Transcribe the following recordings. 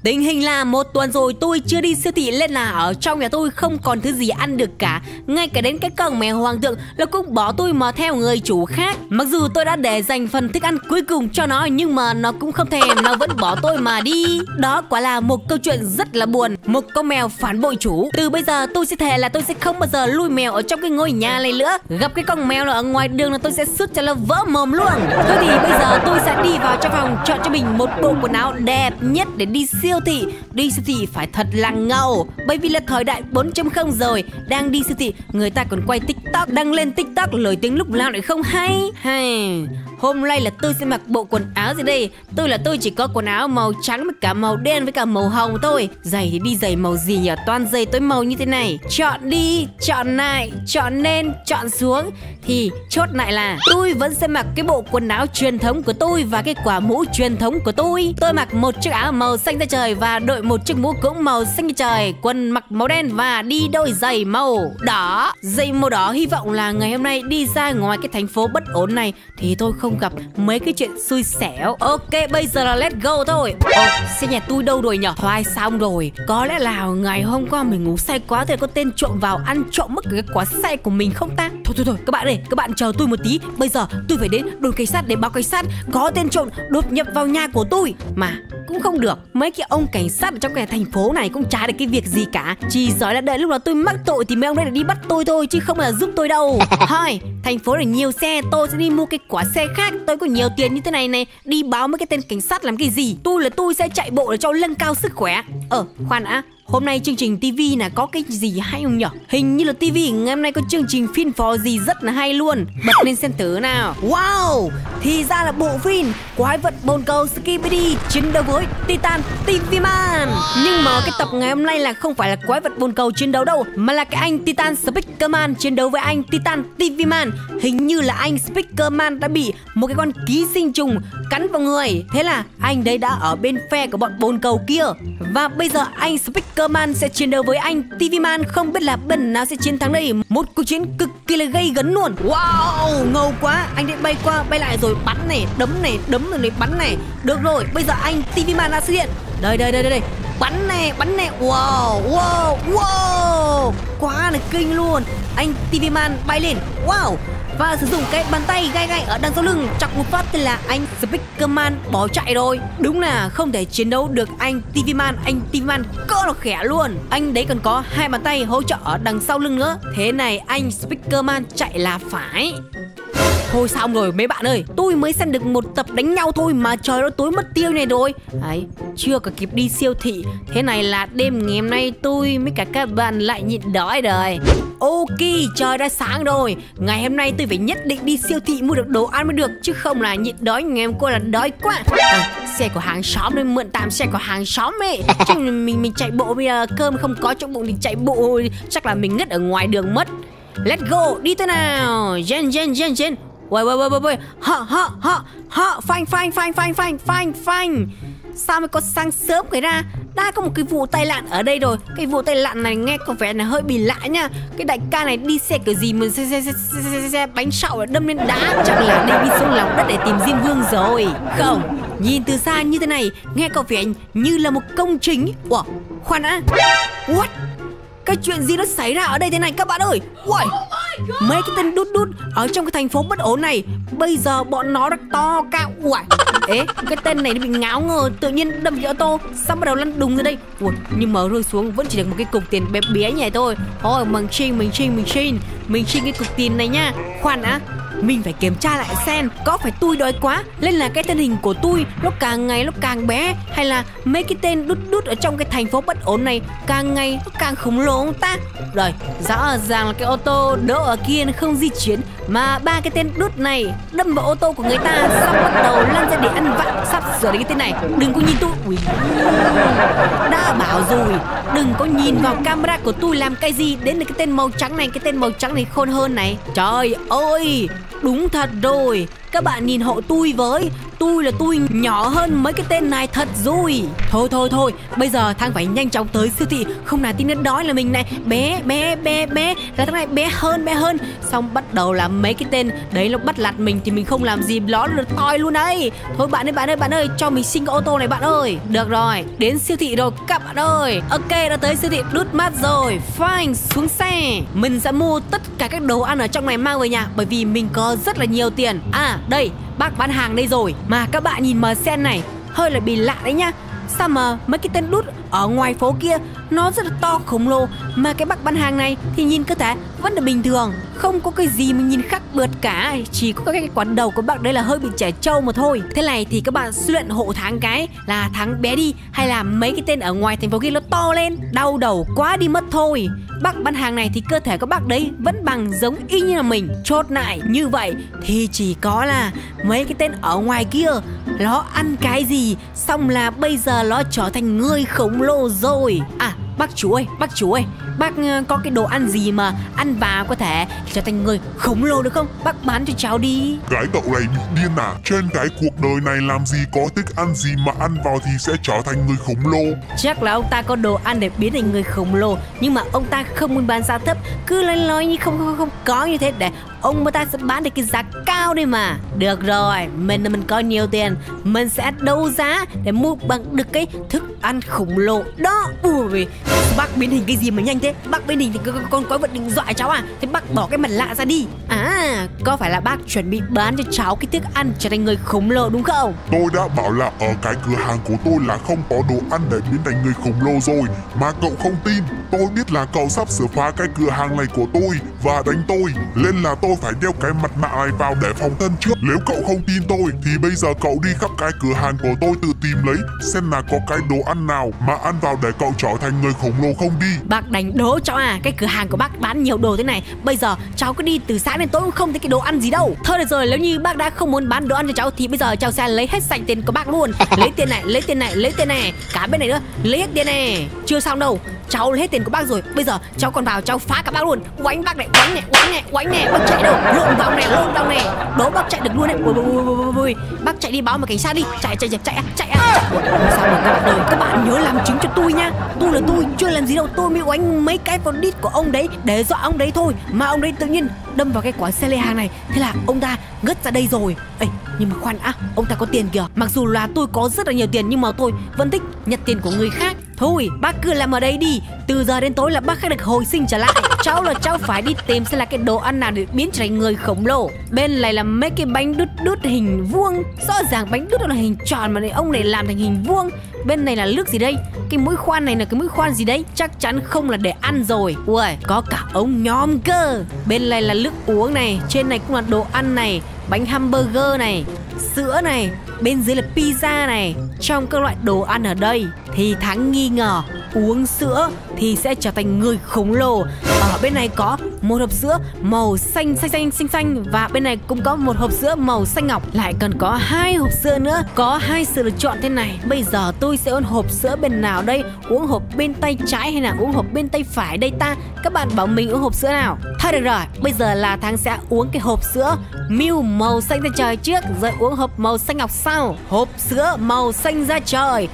Tình hình là 1 tuần rồi tôi chưa đi siêu thị nên là ở trong nhà tôi không còn thứ gì ăn được cả. Ngay cả đến cái con mèo hoàng thượng nó cũng bỏ tôi mà theo người chủ khác. Mặc dù tôi đã để dành phần thức ăn cuối cùng cho nó nhưng mà nó cũng không thèm, nó vẫn bỏ tôi mà đi. Đó quả là một câu chuyện rất là buồn. Một con mèo phản bội chủ. Từ bây giờ tôi sẽ thề là tôi sẽ không bao giờ nuôi mèo ở trong cái ngôi nhà này nữa. Gặp cái con mèo nào ở ngoài đường là tôi sẽ sút cho nó vỡ mồm luôn. Thôi thì bây giờ tôi sẽ đi vào trong phòng chọn cho mình một bộ quần áo đẹp nhất để đi siêu thị. Đi siêu thị phải thật là ngầu, bởi vì là thời đại 4.0 rồi. Đang đi siêu thị người ta còn quay TikTok, đăng lên TikTok nổi tiếng lúc nào lại không hay. Hôm nay là tôi sẽ mặc bộ quần áo gì đây? Tôi chỉ có quần áo màu trắng với cả màu đen với cả màu hồng thôi. Giày thì đi giày màu gì nhỉ? Toàn giày tối màu như thế này. Chọn đi, chọn lại, chọn lên, chọn xuống. Thì chốt lại là tôi vẫn sẽ mặc cái bộ quần áo truyền thống của tôi và cái quả mũ truyền thống của tôi. Tôi mặc một chiếc áo màu xanh da trời và đội một chiếc mũ cũng màu xanh da trời, quần mặc màu đen và đi đôi giày màu đỏ. Giày màu đỏ hy vọng là ngày hôm nay đi ra ngoài cái thành phố bất ổn này thì tôi không gặp mấy cái chuyện xui xẻo. Ok, bây giờ là let's go thôi. Xe nhà tôi đâu rồi nhở? Thoại xong rồi. Có lẽ là ngày hôm qua mình ngủ say quá thì có tên trộm vào ăn trộm mất cái quả xe của mình không ta? Thôi các bạn ơi, các bạn chờ tôi một tí. Bây giờ tôi phải đến đồn cảnh sát để báo cảnh sát có tên trộm đột nhập vào nhà của tôi. Mà cũng không được, mấy cái ông cảnh sát ở trong cái thành phố này cũng chả được cái việc gì cả. Chỉ giỏi là đợi lúc nào tôi mắc tội thì mấy ông đây là đi bắt tôi thôi, chứ không là giúp tôi đâu. Thôi, thành phố này nhiều xe, tôi sẽ đi mua cái quả xe khác. Tôi có nhiều tiền như thế này này, đi báo mấy cái tên cảnh sát làm cái gì? Tôi sẽ chạy bộ để cho nâng cao sức khỏe. Khoan đã, hôm nay chương trình TV là có cái gì hay không nhở? Hình như là TV ngày hôm nay có chương trình phim phò gì rất là hay luôn. Bật lên xem thử nào. Wow, thì ra là bộ phim Quái vật bồn cầu Skibidi chiến đấu với Titan TV-Man. Nhưng mà cái tập ngày hôm nay là không phải là quái vật bồn cầu chiến đấu đâu, mà là cái anh Titan Speakerman chiến đấu với anh Titan TV-Man. Hình như là anh Speakerman đã bị một cái con ký sinh trùng cắn vào người, thế là anh đấy đã ở bên phe của bọn bồn cầu kia. Và bây giờ anh Speakerman sẽ chiến đấu với anh TV-Man. Không biết là bên nào sẽ chiến thắng đây. Một cuộc chiến cực kỳ là gây gấn luôn. Wow, ngầu quá. Anh đấy bay qua bay lại rồi bắn này, đấm rồi này, bắn này. Được rồi, bây giờ anh TV-Man đã xuất hiện. Đây. Bắn này. Wow. Quá là kinh luôn. Anh TV-Man bay lên. Wow. Và sử dụng cái bàn tay gai ở đằng sau lưng chọc một phát thì là anh Speakerman bỏ chạy rồi. Đúng là không thể chiến đấu được anh TV-Man. Anh TV-Man cỡ là khỏe luôn. Anh đấy còn có 2 bàn tay hỗ trợ ở đằng sau lưng nữa. Thế này anh Speakerman chạy là phải. Thôi xong rồi mấy bạn ơi, tôi mới xem được một tập đánh nhau thôi mà trời ơi tối mất tiêu này rồi. Đấy, chưa cả kịp đi siêu thị. Thế này là đêm ngày hôm nay tôi với cả các bạn lại nhịn đói rồi. Ok, trời đã sáng rồi. Ngày hôm nay tôi phải nhất định đi siêu thị mua được đồ ăn mới được, chứ không là nhịn đói ngày hôm qua là đói quá. Xe của hàng xóm nên mượn tạm xe của hàng xóm ấy. Chứ mình chạy bộ bây giờ cơm không có trong bụng thì chạy bộ chắc là mình ngất ở ngoài đường mất. Let's go, đi thôi nào. Jen. Wait. Họ, phanh. Sao mới có sáng sớm cái ra? Đã có một cái vụ tai nạn ở đây rồi. Cái vụ tai nạn này nghe có vẻ là hơi bị lạ nha. Cái đại ca này đi xe kiểu gì mà xe bánh sạo đâm lên đá. Chắc là đây đi xuống lòng đất để tìm Diêm Vương rồi. Không, nhìn từ xa như thế này nghe có vẻ như là một công trình. Ủa, khoan đã. What? Cái chuyện gì nó xảy ra ở đây thế này các bạn ơi? Ui, mấy cái tên đút ở trong cái thành phố bất ổn này bây giờ bọn nó đã to cao. Ui, cái tên này nó bị ngáo ngờ tự nhiên đâm vào ô tô xong bắt đầu lăn đùng ra đây. Ui, nhưng mà rơi xuống vẫn chỉ được một cái cục tiền bé bé như này thôi. Thôi mình xin cái cục tiền này nha. Khoan đã, mình phải kiểm tra lại xem có phải tôi đói quá nên là cái thân hình của tôi nó càng ngày nó càng bé, hay là mấy cái tên đút ở trong cái thành phố bất ổn này càng ngày nó càng khổng lồ không ta? Rồi, rõ ràng là cái ô tô đỗ ở kia nó không di chuyển mà 3 cái tên đút này đâm vào ô tô của người ta xong bắt đầu lăn ra để ăn vạ. Sắp sửa đến cái tên này, đừng có nhìn tôi. Ui, đã bảo rồi đừng có nhìn vào camera của tôi làm cái gì. Đến là cái tên màu trắng này, cái tên màu trắng này khôn hơn này. Trời ơi, đúng thật rồi. Các bạn nhìn hộ tôi với. tôi nhỏ hơn mấy cái tên này thật rồi. Thôi, bây giờ thằng phải nhanh chóng tới siêu thị, không nào tin nó đói là mình này. Bé là thằng này bé hơn. Xong bắt đầu là mấy cái tên đấy nó bắt lạt mình thì mình không làm gì nó được toi luôn đấy. Thôi bạn ơi, cho mình xin cái ô tô này bạn ơi. Được rồi, đến siêu thị rồi các bạn ơi. Ok, đã tới siêu thị Đút Mát rồi. Fine, xuống xe. Mình sẽ mua tất cả các đồ ăn ở trong này mang về nhà, bởi vì mình có rất là nhiều tiền. À đây, bác bán hàng đây rồi. Mà các bạn nhìn mờ sen này, hơi là bị lạ đấy nhá. Sao mà mấy cái tên đút ở ngoài phố kia nó rất là to khổng lồ, mà cái bác bán hàng này thì nhìn cơ thể vẫn là bình thường, không có cái gì mình nhìn khác biệt cả. Chỉ có cái quán đầu của bác đấy là hơi bị trẻ trâu mà thôi. Thế này thì các bạn suy luận hộ thắng cái là thắng bé đi, hay là mấy cái tên ở ngoài thành phố kia nó to lên, đau đầu quá đi mất thôi. Bác bán hàng này thì cơ thể của bác đấy vẫn bằng giống y như là mình. Chốt lại như vậy thì chỉ có là mấy cái tên ở ngoài kia nó ăn cái gì xong là bây giờ nó trở thành người khổng lồ rồi. À bác chủ ơi, bác có cái đồ ăn gì mà ăn vào có thể trở thành người khổng lồ được không? Bác bán cho cháu đi. Cái cậu này bị điên à? Trên cái cuộc đời này làm gì có thức ăn gì mà ăn vào thì sẽ trở thành người khổng lồ. Chắc là ông ta có đồ ăn để biến thành người khổng lồ, nhưng mà ông ta không muốn bán giá thấp, cứ nói như không có như thế để ông ta sẽ bán được cái giá cao đây mà. Được rồi, mình có nhiều tiền, mình sẽ đấu giá để mua bằng được cái thức ăn khổng lồ đó. Ui, bác biến hình cái gì mà nhanh thế? Bác biến hình thì con có vật định dọa cháu à? Thế bác bỏ cái mặt lạ ra đi. À, có phải là bác chuẩn bị bán cho cháu cái thức ăn trở thành người khổng lồ đúng không? Tôi đã bảo là ở cái cửa hàng của tôi là không có đồ ăn để biến thành người khổng lồ rồi, mà cậu không tin. Tôi biết là cậu sắp sửa phá cái cửa hàng này của tôi và đánh tôi, nên là tôi phải đeo cái mặt nạ này vào để phòng thân trước. Nếu cậu không tin tôi thì bây giờ cậu đi khắp cái cửa hàng của tôi tự tìm lấy xem là có cái đồ ăn nào mà ăn vào để cậu trở thành người khổng lồ không đi. Bác đánh đố cháu à? Cái cửa hàng của bác bán nhiều đồ thế này, bây giờ cháu cứ đi từ sáng đến tối cũng không thấy cái đồ ăn gì đâu. Thôi được rồi, nếu như bác đã không muốn bán đồ ăn cho cháu thì bây giờ cháu sẽ lấy hết sạch tiền của bác luôn. Lấy tiền này, cả bên này nữa, lấy hết tiền này. Chưa xong đâu, cháu lấy hết tiền của bác rồi, bây giờ cháu còn vào cháu phá cả bác luôn. Oánh bác này, oánh này, bác chạy đâu? Lộn vào này, đố bác chạy được luôn đấy. Ui, bác chạy đi báo mà cảnh sát đi. Chạy. Sao mà các bạn nhớ làm chứng cho tôi nha. Tôi chưa làm gì đâu, tôi mới oánh mấy cái con đít của ông đấy để dọa ông đấy thôi, mà ông đấy tự nhiên đâm vào cái quả xe lê hàng này, thế là ông ta ngất ra đây rồi. Ê, nhưng mà khoan ông ta có tiền kìa. Mặc dù là tôi có rất là nhiều tiền nhưng mà tôi vẫn thích nhặt tiền của người khác. Thôi bác cứ làm ở đây đi, từ giờ đến tối là bác sẽ được hồi sinh trở lại. Cháu phải đi tìm xem là cái đồ ăn nào để biến trở thành người khổng lồ. Bên này là mấy cái bánh đút hình vuông, rõ ràng bánh đút là hình tròn mà ông này làm thành hình vuông. Bên này là nước gì đây? Cái mũi khoan này là cái mũi khoan gì đấy? Chắc chắn không là để ăn rồi. Ui, có cả ống nhòm cơ. Bên này là nước uống này, trên này cũng là đồ ăn này, bánh hamburger này, sữa này, bên dưới là pizza này. Trong các loại đồ ăn ở đây thì Thắng nghi ngờ uống sữa thì sẽ trở thành người khổng lồ. Ở bên này có một hộp sữa màu xanh và bên này cũng có một hộp sữa màu xanh ngọc, lại còn có 2 hộp sữa nữa. Có 2 sự lựa chọn thế này. Bây giờ tôi sẽ uống hộp sữa bên nào đây? Uống hộp bên tay trái hay là uống hộp bên tay phải đây ta? Các bạn bảo mình uống hộp sữa nào? Thôi được rồi, bây giờ là Thắng sẽ uống cái hộp sữa Milk màu xanh da trời trước, rồi uống hộp màu xanh ngọc sau. Hộp sữa màu xanh da trời.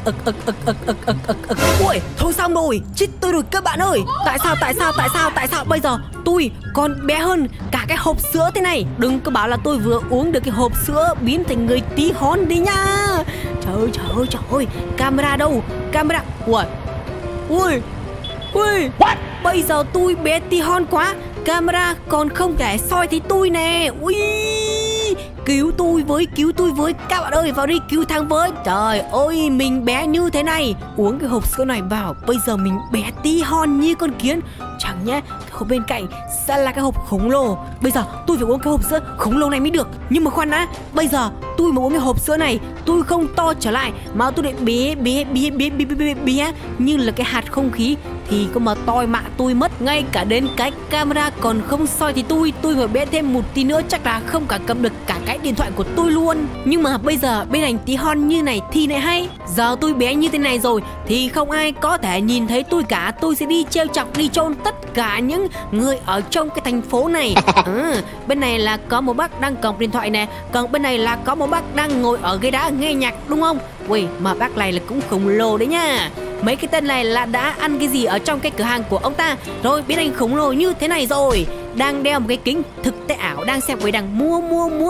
Ui, thôi xong rồi, chết tôi rồi các bạn ơi. Tại sao bây giờ tôi còn bé hơn cả cái hộp sữa thế này? Đừng có bảo là tôi vừa uống được cái hộp sữa biến thành người tí hon đi nha. Trời ơi, camera đâu? Camera. Ui, What? Bây giờ tôi bé tí hon quá, camera còn không thể soi thấy tôi nè. Ui, cứu tôi với các bạn ơi, vào đi cứu Thắng với. Trời ơi, mình bé như thế này, uống cái hộp sữa này vào bây giờ mình bé tí hon như con kiến. Chẳng nhẽ cái hộp bên cạnh sẽ là cái hộp khổng lồ. Bây giờ tôi phải uống cái hộp sữa khổng lồ này mới được. Nhưng mà khoan đã, bây giờ tôi mà uống cái hộp sữa này, tôi không to trở lại mà tôi lại bé như là cái hạt không khí thì có mà toi mạng tôi mất. Ngay cả đến cái camera còn không soi thì tôi mà bé thêm một tí nữa chắc là không cả cầm được cả cái điện thoại của tôi luôn. Nhưng mà bây giờ bên ảnh tí hon như này thì lại hay. Giờ tôi bé như thế này rồi thì không ai có thể nhìn thấy tôi cả. Tôi sẽ đi trêu chọc, đi chôn tất cả những người ở trong cái thành phố này. Bên này là có một bác đang cầm điện thoại nè, còn bên này là có một bác đang ngồi ở ghế đá nghe nhạc đúng không? Ui, mà bác này là cũng khổng lồ đấy nha. Mấy cái tên này là đã ăn cái gì ở trong cái cửa hàng của ông ta rồi biến thành khổng lồ như thế này rồi. Đang đeo một cái kính thực tế ảo, đang xem với đang mua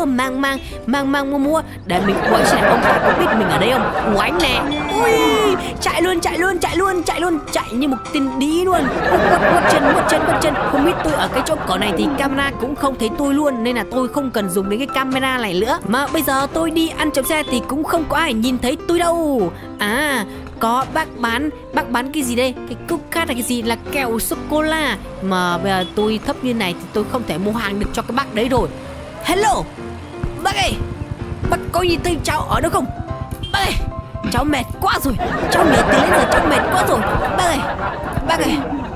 để mình quay xem ông ta có biết mình ở đây không. Oánh nè. Ui, chạy luôn, chạy như một tên đĩ luôn. Quất chân. Không biết tôi ở cái chỗ cỏ này thì camera cũng không thấy tôi luôn, nên là tôi không cần dùng đến cái camera này nữa. Mà bây giờ tôi đi ăn chấm xe thì cũng không có ai nhìn thấy tôi đâu. À, có bác bán cái gì đây? Cái cúc cát là cái gì? Là kẹo sô-cô-la. Mà bây giờ tôi thấp như này thì tôi không thể mua hàng được cho cái bác đấy rồi. Hello bác ơi, bác có nhìn thấy cháu ở đâu không? Bác ơi, cháu mệt quá rồi, cháu mệt từ đến giờ cháu mệt quá rồi. Bác ơi.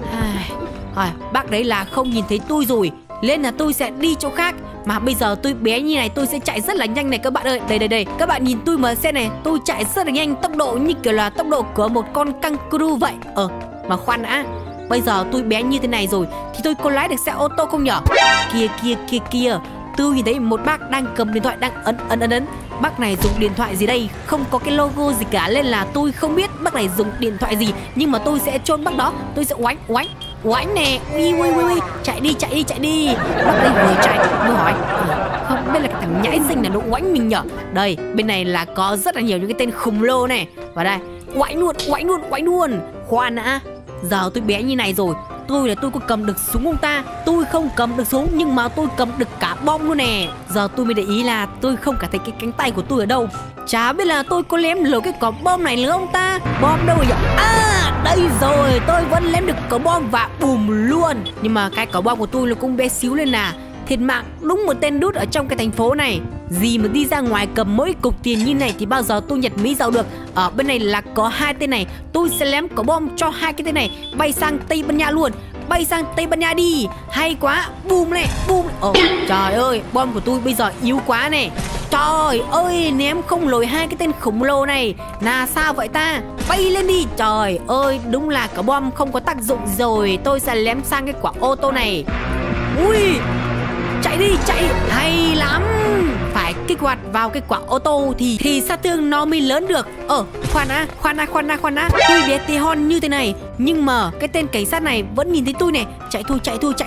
Bác đấy là không nhìn thấy tôi rồi, nên là tôi sẽ đi chỗ khác. Mà bây giờ tôi bé như này tôi sẽ chạy rất là nhanh này các bạn ơi. Đây, các bạn nhìn tôi mà xem này, tôi chạy rất là nhanh, tốc độ như kiểu là tốc độ của một con kangaroo vậy. Mà khoan đã, bây giờ tôi bé như thế này rồi thì tôi có lái được xe ô tô không nhở? Kia, tôi nhìn thấy một bác đang cầm điện thoại đang ấn. Bác này dùng điện thoại gì đây? Không có cái logo gì cả nên là tôi không biết bác này dùng điện thoại gì. Nhưng mà tôi sẽ chôn bác đó, tôi sẽ oánh nè. Ui, chạy đi. Bác đây vừa chạy vừa hỏi không biết là cái thằng nhãi xinh là nó oánh mình nhở. Đây, bên này là có rất là nhiều những cái tên khổng lồ này. Và đây, oánh luôn. Khoan đã, giờ tôi bé như này rồi, tôi có cầm được súng không ta? Tôi không cầm được súng nhưng mà tôi cầm được cả bom luôn nè. Giờ tôi mới để ý là tôi không cả thấy cái cánh tay của tôi ở đâu. Chả biết là tôi có lém lửa cái quả bom này nữa không ta? Bom đâu vậy? À, đây rồi, tôi vẫn lém được quả bom và bùm luôn. Nhưng mà cái quả bom của tôi là cũng bé xíu lên là thiệt mạng đúng một tên đút ở trong cái thành phố này. Gì mà đi ra ngoài cầm mỗi cục tiền như này thì bao giờ tôi nhặt mỹ giàu được. Ở bên này là có hai tên này, tôi sẽ lém quả bom cho hai cái tên này bay sang Tây Ban Nha luôn. Bay sang Tây Ban Nha đi. Hay quá, bùm này. Trời ơi, bom của tôi bây giờ yếu quá này. Trời ơi, ném không lồi hai cái tên khổng lồ này là sao vậy ta? Bay lên đi. Trời ơi, đúng là quả bom không có tác dụng rồi. Tôi sẽ lém sang cái quả ô tô này. Ui, chạy đi, hay lắm. Phải kích hoạt vào cái quả ô tô thì sát thương nó mới lớn được. Khoan đã. Tôi bé tí hon như thế này nhưng mà cái tên cảnh sát này vẫn nhìn thấy tôi này. Chạy thôi.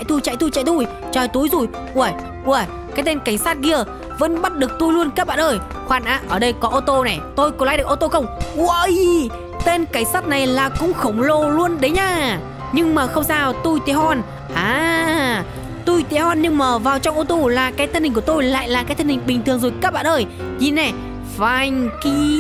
Trời, tối rồi. Ui, cái tên cảnh sát kia vẫn bắt được tôi luôn các bạn ơi. Khoan đã, ở đây có ô tô này, tôi có lái được ô tô không? Ui, tên cảnh sát này là cũng khổng lồ luôn đấy nha. Nhưng mà không sao, tôi tí hon. Tôi té hon nhưng mà vào trong ô tô là cái thân hình của tôi lại là cái thân hình bình thường rồi các bạn ơi. Nhìn này, phanh kít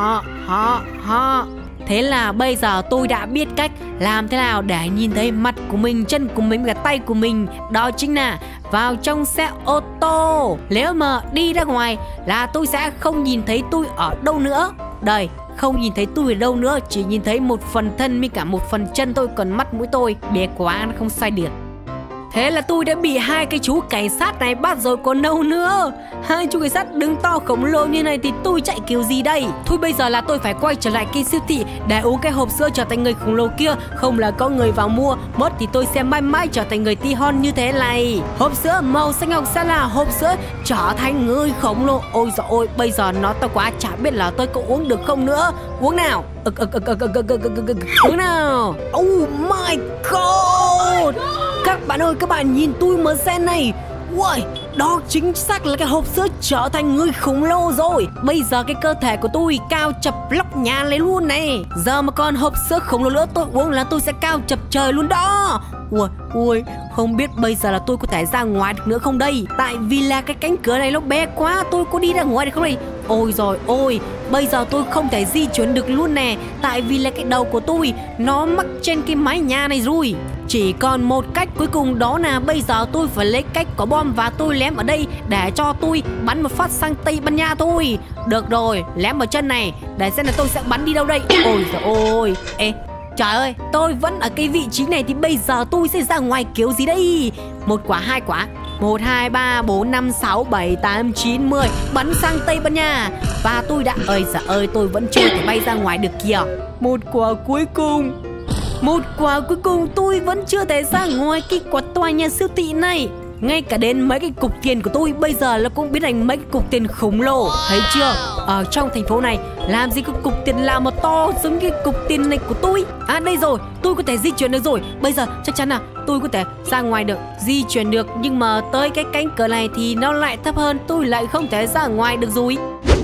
ha. Thế là bây giờ tôi đã biết cách làm thế nào để nhìn thấy mặt của mình, chân của mình và tay của mình. Đó chính là vào trong xe ô tô. Nếu mà đi ra ngoài là tôi sẽ không nhìn thấy tôi ở đâu nữa. Đây, không nhìn thấy tôi ở đâu nữa, chỉ nhìn thấy một phần thân với cả một phần chân tôi, còn mắt mũi tôi bé quá nó không xoay được. Thế là tôi đã bị hai cái chú cảnh sát này bắt rồi còn đâu nữa. Hai chú cảnh sát đứng to khổng lồ như này thì tôi chạy kiểu gì đây? Thôi bây giờ là tôi phải quay trở lại cái siêu thị để uống cái hộp sữa trở thành người khổng lồ kia. Không là có người vào mua mất thì tôi sẽ mãi mãi trở thành người tí hon như thế này. Hộp sữa màu xanh ngọc sẽ là hộp sữa trở thành người khổng lồ. Ôi dồi ôi, bây giờ nó to quá chả biết là tôi có uống được không nữa. Uống nào. Uống nào. Oh my god. Các bạn ơi, các bạn nhìn tôi mà xem này. Ui, đó chính xác là cái hộp sữa trở thành người khổng lồ rồi. Bây giờ cái cơ thể của tôi cao chập lóc nhà lấy luôn này. Giờ mà còn hộp sữa khổng lồ nữa tôi uống là tôi sẽ cao chập trời luôn đó. Ui, không biết bây giờ là tôi có thể ra ngoài được nữa không đây? Tại vì là cái cánh cửa này nó bé quá, tôi có đi ra ngoài được không đây? Ôi rồi ôi, bây giờ tôi không thể di chuyển được luôn nè. Tại vì là cái đầu của tôi nó mắc trên cái mái nhà này rồi. Chỉ còn một cách cuối cùng, đó là bây giờ tôi phải lấy cách có bom và tôi lém ở đây để cho tôi bắn một phát sang Tây Ban Nha thôi. Được rồi, lém vào chân này để xem là tôi sẽ bắn đi đâu đây. Ôi trời ơi. Ê, trời ơi, tôi vẫn ở cái vị trí này thì bây giờ tôi sẽ ra ngoài kiểu gì đây? Một quả, hai quả. 1, 2, 3, 4, 5, 6, 7, 8, 9, 10. Bắn sang Tây Ban Nha. Và tôi đã... Ơi giời ơi, tôi vẫn chưa thể bay ra ngoài được kìa. Một quả cuối cùng tôi vẫn chưa thể ra ngoài cái quả tòa nhà siêu thị này. Ngay cả đến mấy cái cục tiền của tôi bây giờ nó cũng biến thành mấy cái cục tiền khổng lồ. Thấy chưa? Ở trong thành phố này làm gì có cục tiền nào mà to giống cái cục tiền này của tôi. À đây rồi, tôi có thể di chuyển được rồi. Bây giờ chắc chắn là tôi có thể ra ngoài được, di chuyển được. Nhưng mà tới cái cánh cửa này thì nó lại thấp hơn, tôi lại không thể ra ngoài được rồi.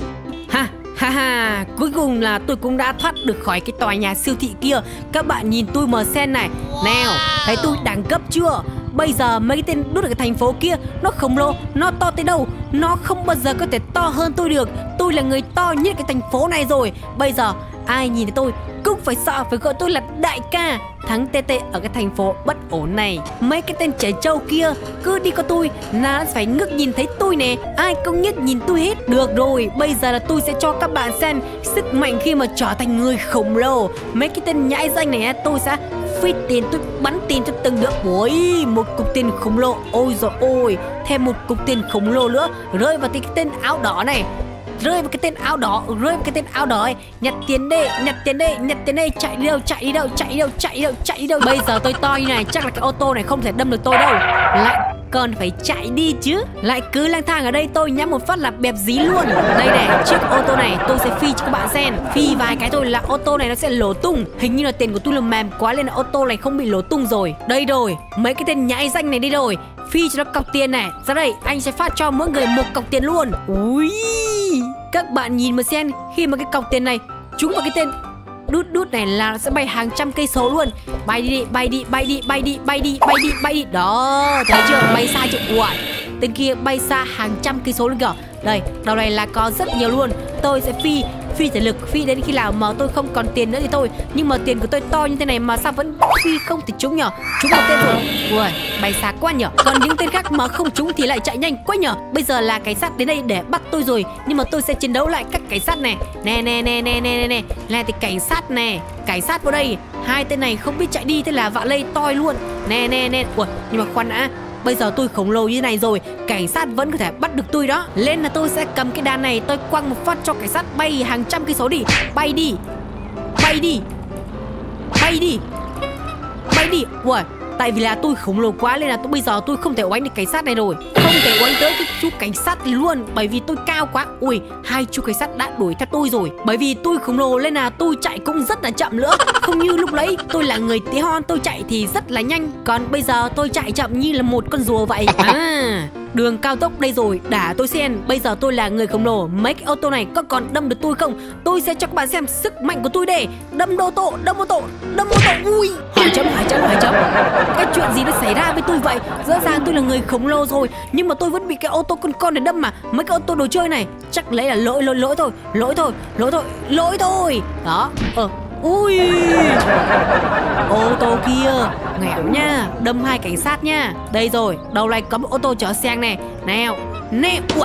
Ha, cuối cùng là tôi cũng đã thoát được khỏi cái tòa nhà siêu thị kia. Các bạn nhìn tôi mờ sen này. Nào, thấy tôi đẳng cấp chưa? Bây giờ mấy cái tên đút ở cái thành phố kia nó khổng lồ, nó to tới đâu, nó không bao giờ có thể to hơn tôi được. Tôi là người to nhất cái thành phố này rồi. Bây giờ ai nhìn thấy tôi cũng phải sợ, phải gọi tôi là đại ca thắng TT ở cái thành phố bất ổn này. Mấy cái tên trẻ trâu kia cứ đi có tôi là phải ngước nhìn thấy tôi nè. Ai cũng nhất nhìn tôi hết. Được rồi, bây giờ là tôi sẽ cho các bạn xem sức mạnh khi mà trở thành người khổng lồ. Mấy cái tên nhãi danh này tôi sẽ phi tiền, tôi bắn tiền cho từng đứa. Ôi, một cục tiền khổng lồ. Ôi rồi ôi, thêm một cục tiền khổng lồ nữa rơi vào cái tên áo đỏ này. Rơi vào cái tên áo đỏ, rơi vào cái tên áo đỏ ấy. Nhặt tiền đi, nhặt tiền đi, nhặt tiền đi. Chạy đi đâu, chạy đi đâu, chạy đi đâu, chạy đi đâu, chạy đi đâu. Bây giờ tôi to như này chắc là cái ô tô này không thể đâm được tôi đâu. Lại còn phải chạy đi chứ. Lại cứ lang thang ở đây tôi nhắm một phát là bẹp dí luôn. Đây này, chiếc ô tô này tôi sẽ phi cho các bạn xem. Phi vài cái thôi là ô tô này nó sẽ nổ tung. Hình như là tiền của tôi là mềm quá nên là ô tô này không bị nổ tung rồi. Đây rồi, mấy cái tên nhãi danh này đi rồi. Phi cho nó cọc tiền này. Ra đây, anh sẽ phát cho mỗi người một cọc tiền luôn. Ui, các bạn nhìn mà xem, khi mà cái cọc tiền này trúng vào cái tên đút này là nó sẽ bay hàng trăm cây số luôn. Bay đi, bay đi, bay đi, bay đi, bay đi, bay đi, bay đi. Đó, thấy chưa? Bay xa chưa? Ui, tên kia bay xa hàng trăm cây số luôn kìa. Đây, đầu này là có rất nhiều luôn. Tôi sẽ phi thể lực, phi đến khi nào mà tôi không còn tiền nữa thì thôi. Nhưng mà tiền của tôi to như thế này mà sao vẫn phi không thể trúng nhở? Trúng một tên rồi. Ui, bay xa quá nhở. Còn những tên khác mà không trúng thì lại chạy nhanh quá nhở. Bây giờ là cảnh sát đến đây để bắt tôi rồi, nhưng mà tôi sẽ chiến đấu lại các cảnh sát này. Nè là thì cảnh sát nè, cảnh sát vào đây. Hai tên này không biết chạy đi, thế là vạ lây toi luôn. Nè. Ui, nhưng mà khoan đã. Bây giờ tôi khổng lồ như này rồi, cảnh sát vẫn có thể bắt được tôi đó. Lên là tôi sẽ cầm cái đàn này, tôi quăng một phát cho cảnh sát bay hàng trăm cây số đi. Bay đi. Bay đi. Bay đi. Bay đi. Ui, tại vì là tôi khổng lồ quá nên là bây giờ tôi không thể oánh được cảnh sát này rồi. Không thể oánh tới cái chú cảnh sát này luôn, bởi vì tôi cao quá. Ui, hai chú cảnh sát đã đuổi theo tôi rồi. Bởi vì tôi khổng lồ nên là tôi chạy cũng rất là chậm nữa. Không như lúc đấy tôi là người tí hon, tôi chạy thì rất là nhanh. Còn bây giờ tôi chạy chậm như là một con rùa vậy. Đường cao tốc đây rồi, đả tôi xem. Bây giờ tôi là người khổng lồ, mấy cái ô tô này có còn đâm được tôi không? Tôi sẽ cho các bạn xem sức mạnh của tôi đây. Đâm ô tô. Ui, hỏi chấm. Cái chuyện gì nó xảy ra với tôi vậy? Rõ ràng tôi là người khổng lồ rồi, nhưng mà tôi vẫn bị cái ô tô con này đâm mà. Mấy cái ô tô đồ chơi này chắc lấy là lỗi thôi. Đó. Ui, ô tô kia nghèo nha, đâm hai cảnh sát nha. Đây rồi, đầu này có một ô tô chở xăng này. Nào, nè. Ui,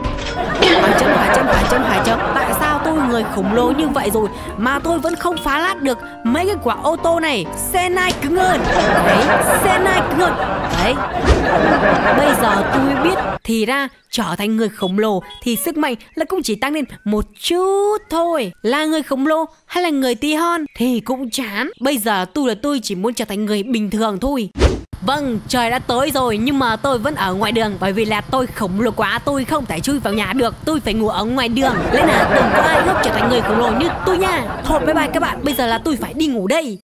Hải chấm. Tại sao tôi người khổng lồ như vậy rồi mà tôi vẫn không phá lát được mấy cái quả ô tô này? Xe này cứng hơn. Đấy, xe này cứng hơn. Đấy. Bây giờ tôi biết thì ra trở thành người khổng lồ thì sức mạnh là cũng chỉ tăng lên một chút thôi. Là người khổng lồ hay là người tí hon thì cũng chán. Bây giờ tôi chỉ muốn trở thành người bình thường thôi. Vâng, trời đã tối rồi nhưng mà tôi vẫn ở ngoài đường, bởi vì là tôi khổng lồ quá, tôi không thể chui vào nhà được, tôi phải ngủ ở ngoài đường. Nên là đừng có ai ước trở thành người khổng lồ như tôi nha. Thôi bye bye các bạn, bây giờ là tôi phải đi ngủ đây.